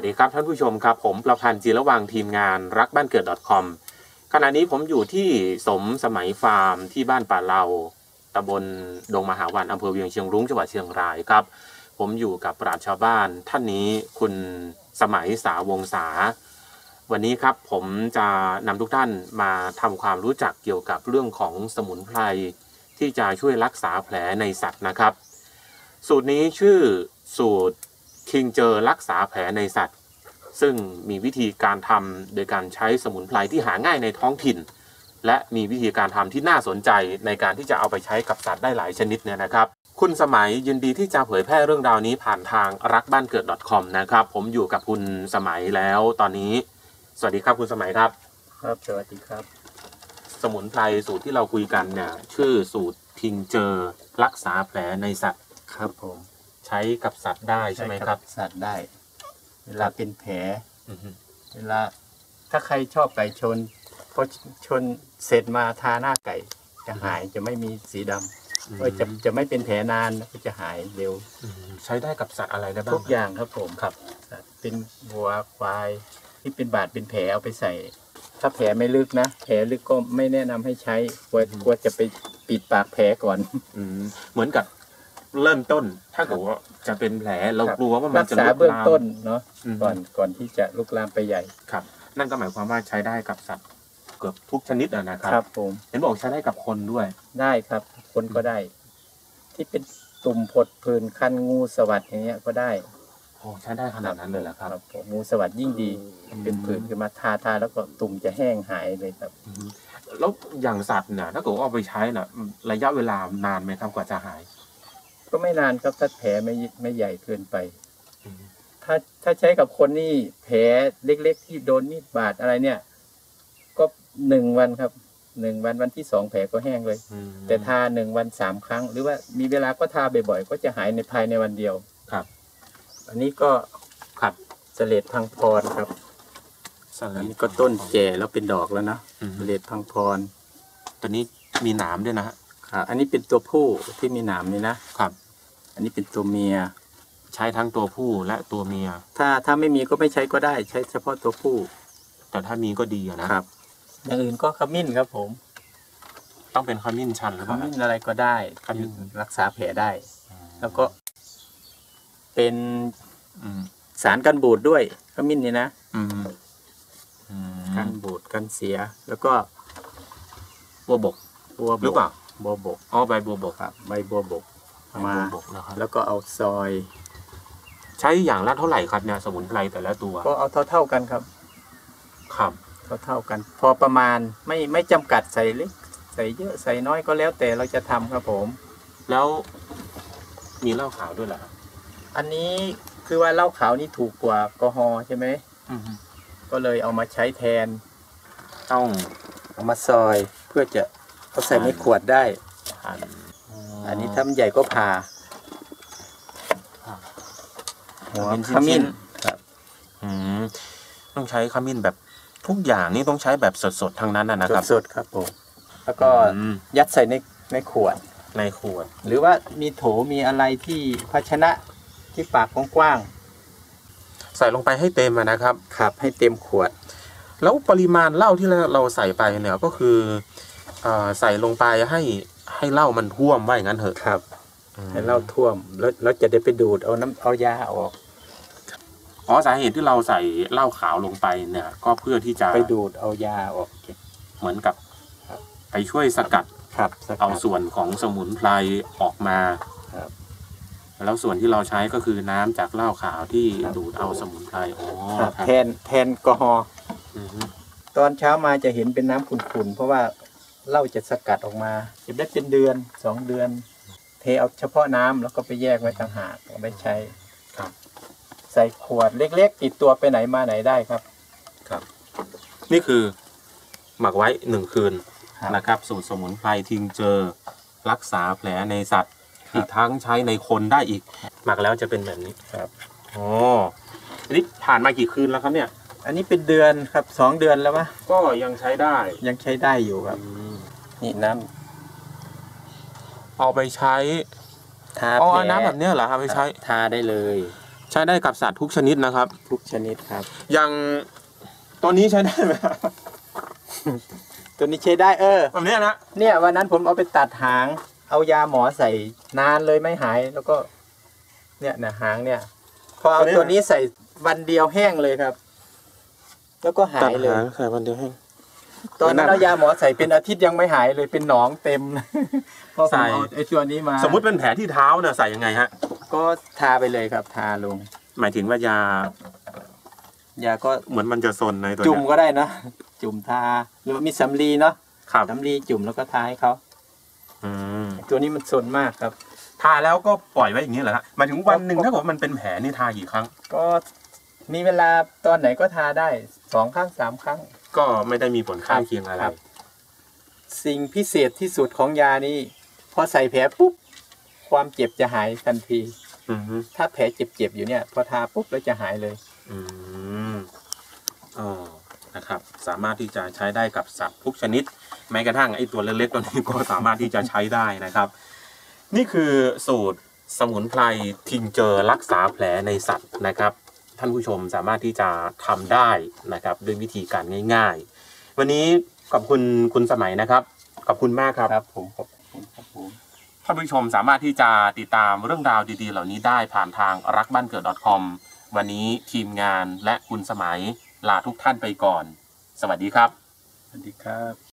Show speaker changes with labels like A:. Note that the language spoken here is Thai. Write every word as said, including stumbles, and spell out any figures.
A: ดีครับท่านผู้ชมครับผมประพันธ์จีรวังทีมงานรักบ้านเกิด .com ขณะนี้ผมอยู่ที่สมสมัยฟาร์มที่บ้านป่าเลาตำบลดงมหาวันอำเภอเวียงเชียงรุ้งจังหวัดเชียงรายครับผมอยู่กับปราชญ์ชาวบ้านท่านนี้คุณสมัยสาวงศาวันนี้ครับผมจะนำทุกท่านมาทำความรู้จักเกี่ยวกับเรื่องของสมุนไพรที่จะช่วยรักษาแผลในสัตว์นะครับสูตรนี้ชื่อสูตรคิงเจอรักษาแผลในสัตว์ซึ่งมีวิธีการทำโดยการใช้สมุนไพรที่หาง่ายในท้องถิ่นและมีวิธีการทำที่น่าสนใจในการที่จะเอาไปใช้กับสัตว์ได้หลายชนิดเนี่ยนะครับคุณสมัยยินดีที่จะเผยแพร่เรื่องราวนี้ผ่านทางรักบ้านเกิด .com นะครับผมอยู่กับคุณสมัยแล้วตอนนี้สวัสดีครับคุณสมัยครับ
B: ครับสวัสดีครับ
A: สมุนไพรสูตรที่เราคุยกันเนี่ยชื่อสูตรทิงเจอรักษาแผลในสัตว์
B: ครับผม
A: ใช้กับสัตว์ได้ใช่ไหมครับ
B: สัตว์ได้เวลาเป็นแผลเวลาถ้าใครชอบไก่ชนพอชนเสร็จมาทาหน้าไก่จะหายจะไม่มีสีดำก็จะจะไม่เป็นแผลนานก็จะหายเร็ว
A: ใช้ได้กับสัตว์อะไรได้บ้าง
B: ทุกอย่างครับผมครับเป็นวัวควายที่เป็นบาดเป็นแผลเอาไปใส่ถ้าแผลไม่ลึกนะแผลลึกก็ไม่แนะนำให้ใช้กลัวกลัวจะไปปิดปากแผลก่อน
A: เหมือนกับเริ่มต้นถ้าเกิดว่าจะเป็นแผลเรากลัวว่ามันจะ
B: ลุกลามรักษาเบื้องต้นเนาะก่อนก่อนที่จะลุกลามไปใหญ่
A: ครับนั่นก็หมายความว่าใช้ได้กับสัตว์เกือบทุกชนิดนะครับ
B: ครับผม
A: เห็นบอกใช้ได้กับคนด้วย
B: ได้ครับคนก็ได้ที่เป็นตุ่มผดผื่นคันงูสวัสด์อย่างเงี้ยก็ได้
A: โอ้ใช้ได้ขนาดนั้นเลยเหรอครับ
B: งูสวัสด์ยิ่งดีเป็นผื่นขึ้นมาทาทาแล้วก็ตุ่มจะแห้งหายเลยครับ
A: แล้วอย่างสัตว์เนี่ยถ้าเกิดว่าเอาไปใช้น่ะระยะเวลานานไหมครับกว่าจะหาย
B: ก็ไม่นานครับถ้าแผลไม่ไม่ใหญ่เกินไปถ้าถ้าใช้กับคนนี่แผลเล็กๆที่โดนมีดบาดอะไรเนี่ยก็หนึ่งวันครับหนึ่งวันวันที่สองแผลก็แห้งเลยแต่ทาหนึ่งวันสามครั้งหรือว่ามีเวลาก็ทาบ่อยๆก็จะหายในภายในวันเดียว
A: ครับ
B: อันนี้ก็ขัดเสลดพังพรครับอันนี้ก็ต้นแก่แล้วเป็นดอกแล้วนะเสลดพังพร
A: ตัวนี้มีหนามด้วยนะฮะ
B: อันนี้เป็นตัวผู้ที่มีหนามนี่นะครับอันนี้เป็นตัวเมีย
A: ใช้ทั้งตัวผู้และตัวเมีย
B: ถ้าถ้าไม่มีก็ไม่ใช้ก็ได้ใช้เฉพาะตัวผู้
A: แต่ถ้ามีก็ดีนะครับ
B: อย่างอื่นก็ขมิ้นครับผม
A: ต้องเป็นขมิ้นชันหรือเปล่า
B: ขมิ้นอะไรก็ได้ขมิ้นรักษาแผลได้แล้วก็เป็นสารกันบูดด้วยขมิ้นนี่นะกันบูดกันเสียแล้วก็
A: บัวบก
B: บัว
A: หรือเปล่า
B: บัวบก
A: อ๋อใบบัวบก
B: ครับใบบัวบกมาแล้วก็เอาซอย
A: ใช้อย่างละเท่าไหร่ครับเนี่ยสมุนไพรแต่ละตัว
B: ก็เอาเท่าๆกันครับ
A: ครับ
B: เท่าๆกันพอประมาณไม่ไม่จำกัดใส่เล็กใส่เยอะใส่น้อยก็แล้วแต่เราจะทำครับผม
A: แล้วมีเหล้าขาวด้วยเหรอ
B: อันนี้คือว่าเหล้าขาวนี่ถูกกว่าแอลกอฮอล์ใช่ไหมก็เลยเอามาใช้แทน
A: ต้อง
B: เอามาซอยเพื่อจะเขาใส่ในขวดได้อันนี้ถ้ามันใหญ่ก็ผ่า
A: หัวขมิ้นครับต้องใช้ขมิ้นแบบทุกอย่างนี่ต้องใช้แบบสดๆทั้งนั้นนะครับ
B: สดๆครับผมแล้วก็ยัดใส่ในในขวด
A: ในขวด
B: หรือว่ามีโถมีอะไรที่ภาชนะที่ปากกว้าง
A: ๆใส่ลงไปให้เต็มนะครับ
B: ครับให้เต็มขวด
A: แล้วปริมาณเหล้าที่เราใส่ไปเนี่ยก็คือใส่ลงไปให้ให้เหล้ามันท่วมไว้งั้นเถอะ
B: ครับให้เหล้าท่วมแล้วเราจะได้ไปดูดเอาน้ำเอายาออก
A: อ๋อสาเหตุที่เราใส่เหล้าขาวลงไปเนี่ยก็เพื่อที่จะ
B: ไปดูดเอายาออก
A: เหมือนกับไปช่วยสกัดเอาส่วนของสมุนไพรออกมาแล้วส่วนที่เราใช้ก็คือน้ำจากเหล้าขาวที่ดูดเอาสมุนไพรอ๋อ
B: แทนแทนแอลกอฮอล์ตอนเช้ามาจะเห็นเป็นน้ำขุ่นๆเพราะว่าเหล้าจะสกัดออกมาเก็บได้เป็นเดือนสองเดือนเทเอาเฉพาะน้ำแล้วก็ไปแยกไว้ต่างหากเอาไปใช้
A: ครับ
B: ใส่ขวดเล็กๆติดตัวไปไหนมาไหนได้ครับ
A: ครับนี่คือหมักไว้หนึ่งคืนนะครับสูตรสมุนไพรทิงเจอรักษาแผลในสัตว์อีกทั้งใช้ในคนได้อีกหมักแล้วจะเป็นแบบนี้
B: ครับ
A: อ๋ออันนี้ผ่านมากี่คืนแล้วครับเนี่ย
B: อันนี้เป็นเดือนครับสองเดือนแล้วมั้ย
A: ก็ยังใช้ได้
B: ยังใช้ได้อยู่ครับนี่น้ำ
A: เอาไปใช้ทาอ๋อน้ำแบบนี้เหรอครับไปใช้
B: ทาได้เลย
A: ใช้ได้กับสัตว์ทุกชนิดนะครับ
B: ทุกชนิดครับ
A: อย่างตัวนี้ใช้ได้ไหม
B: ตัวนี้ใช้ได้เออ
A: แบบนี้นะ
B: เนี่ยวันนั้นผมเอาไปตัดหาง เอายาหมอใส่นานเลยไม่หาย แล้วก็ เนี่ยนะหางเนี่ย พอเอาตัวนี้ใส่วันเดียวแห้งเลยครับ แล้วก็หายเลย
A: ตัดหางใส่วันเดียวแห้ง
B: ตอนนั้นเอายาหมอใส่เป็นอาทิตย์ยังไม่หายเลยเป็นหนองเต็มพอผมเอาไอ้ตัวนี้มา
A: สมมุติเป็นแผลที่เท้าเนี่ยใส่ยังไงฮะ
B: ก็ทาไปเลยครับ ทาลง
A: หมายถึงว่ายา
B: ยาก็
A: เหมือนมันจะซนในตัว
B: จุ่ม
A: เนี้ย
B: ก็ได้นะ จุ่มทาหรือว่ามีสำลีเนาะ
A: ครับ
B: สำลีจุ่มแล้วก็ทาให้เขา
A: อืม
B: ตัวนี้มันซนมากครับ
A: ทาแล้วก็ปล่อยไว้อย่างนี้เหรอฮะหมายถึงวันหนึ่งถ้าเกิดว่ามันเป็นแผลนี่ทากี่ครั้ง
B: ก็มีเวลาตอนไหนก็ทาได้สองครั้งสามครั้ง
A: ก็ไม่ได้มีผลข้างเคียงอะไร
B: ครับ สิ่งพิเศษที่สุดของยานี้พอใส่แผลปุ๊บความเจ็บจะหายทันที
A: อืมฮึ
B: ถ้าแผลเจ็บๆอยู่เนี่ย พอทาปุ๊บแล้วจะหายเลย
A: อืมอ๋อนะครับ สามารถที่จะใช้ได้กับสัตว์ทุกชนิด แม้กระทั่งไอ้ตัวเล็กๆตัวนี้ก็สามารถที่จะใช้ได้นะครับ นี่คือสูตรสมุนไพรทิงเจอรักษาแผลในสัตว์นะครับ ท่านผู้ชมสามารถที่จะทำได้นะครับด้วยวิธีการง่ายๆ วันนี้ขอบคุณคุณสมัยนะครับขอบคุณมากครับ
B: ครับผมขอบคุณครับผม
A: ท่านผู้ชมสามารถที่จะติดตามเรื่องราวดีๆเหล่านี้ได้ผ่านทางรักบ้านเกิด .com วันนี้ทีมงานและคุณสมัยลาทุกท่านไปก่อน สวัสดีครับ
B: สวัสดีครับ